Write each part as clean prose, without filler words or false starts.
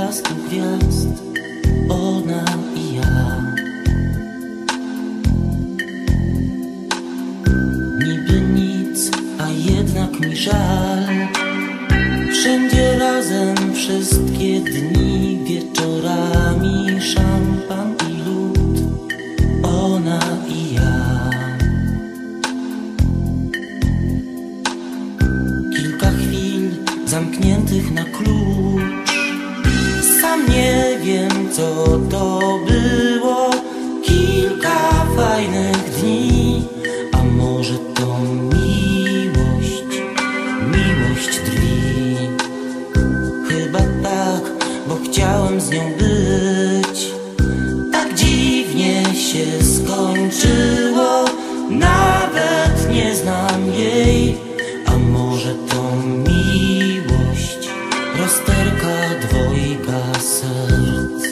blasku gwiazd, ona i ja. Niby nic, a jednak mi żal. Wszędzie razem, wszystkie dni, wieczorami szampan i lód, ona i ja. Kilka chwil zamkniętych na klucz. Sam nie wiem, co to było. Kilka fajnych dni, a może to miłość, miłość drwi. Chyba tak, bo chciałem z nią być. Tak dziwnie się skończyło, nawet nie znam jej. A może to miłość, rozterka dwojga serc.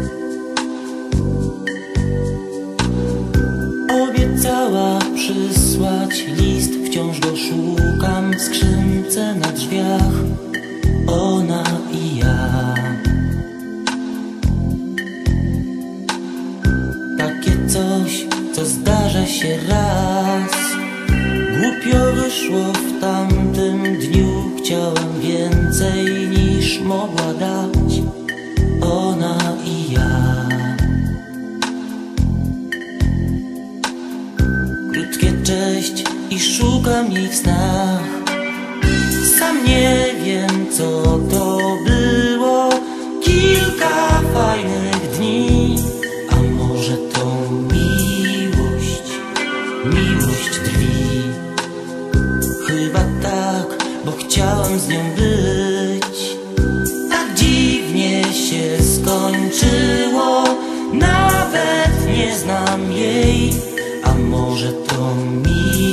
Obiecała przysłać list, wciąż go szukam w skrzynce na drzwiach, ona i ja. Takie coś, co zdarza się raz. Głupio wyszło w tamtym dniu. Chciałem więcej niż mogła dać, ona i ja. Krótkie cześć i szukam jej w snach. Sam nie wiem, co to było. Kilka fajnych dni, a może to miłość, miłość drwi. Chyba tak, bo chciałem z nią być. Tak dziwnie się skończyło, nawet nie znam jej. A może to miłość,